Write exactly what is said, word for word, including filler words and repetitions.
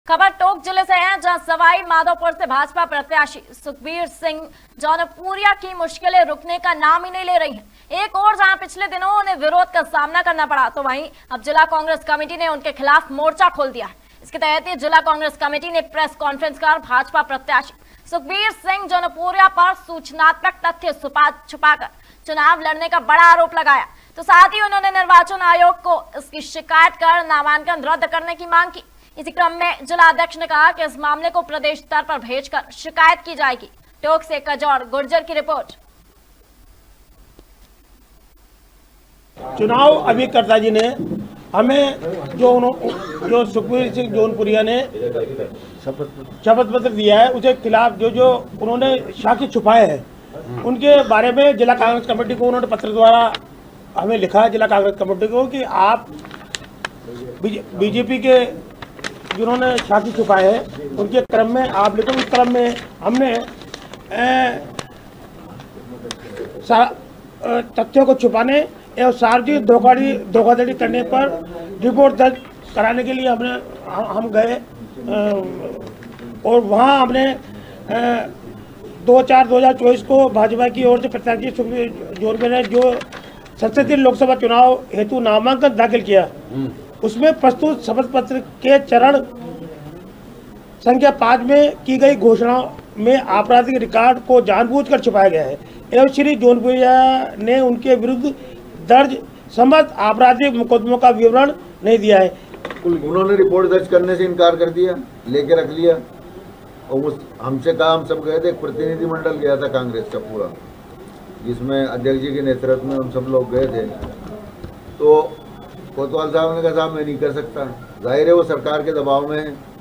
खबर टोंक जिले से है, जहां सवाई माधोपुर से भाजपा प्रत्याशी सुखबीर सिंह जौनपुरिया की मुश्किलें रुकने का नाम ही नहीं ले रही हैं। एक और जहां पिछले दिनों उन्हें विरोध का सामना करना पड़ा, तो वहीं अब जिला कांग्रेस कमेटी ने उनके खिलाफ मोर्चा खोल दिया है। इसके तहत ही जिला कांग्रेस कमेटी ने प्रेस कॉन्फ्रेंस कर भाजपा प्रत्याशी सुखबीर सिंह जौनपुरिया पर सूचनात्मक तथ्य छुपा छुपाकर चुनाव लड़ने का बड़ा आरोप लगाया। तो साथ ही उन्होंने निर्वाचन आयोग को इसकी शिकायत कर नामांकन रद्द करने की मांग की। इसी क्रम में जिला अध्यक्ष ने कहा कि इस मामले को प्रदेश स्तर पर भेजकर शिकायत की जाएगी। टोंक से कजौर गुर्जर की रिपोर्ट। चुनाव अभिकर्ता जी ने हमें जो जो सुखबीर सिंह जौनपुरिया ने शपथ पत्र दिया है, उसके खिलाफ जो जो उन्होंने साक्ष्य छुपाए हैं, उनके बारे में जिला कांग्रेस कमेटी को उन्होंने पत्र द्वारा हमें लिखा है, जिला कांग्रेस कमेटी को, कि आप बीजेपी के जिन्होंने साक्ष्य छुपाए हैं उनके क्रम में आप लिखो। उस क्रम में हमने तथ्यों को छुपाने एवं सार्वजनिक धोखाधड़ी धोखाधड़ी करने पर रिपोर्ट दर्ज कराने के लिए हमने हम गए और वहां हमने दो चार दो हजार चौबीस को भाजपा की ओर से प्रत्याशी सुखबीर जौनपुरिया ने जो संसदीय लोकसभा चुनाव हेतु नामांकन दाखिल किया, उसमें प्रस्तुत शपथ पत्र के चरण संख्या पाँच में की गई घोषणा में आपराधिक रिकॉर्ड को जानबूझकर छुपाया गया है एवं श्री जौनपुरिया ने उनके विरुद्ध दर्ज समस्त आपराधिक मुकदमों का विवरण नहीं दिया है। उन्होंने रिपोर्ट दर्ज करने से इनकार कर दिया, लेके रख लिया और उस हमसे कहा, हम सब गए थे, एक प्रतिनिधिमंडल गया था कांग्रेस का पूरा, जिसमें अध्यक्ष जी के नेतृत्व में हम सब लोग गए थे। तो कोतवाल साहब ने कहा, साहब मैं नहीं कर सकता, जाहिर है वो सरकार के दबाव में है,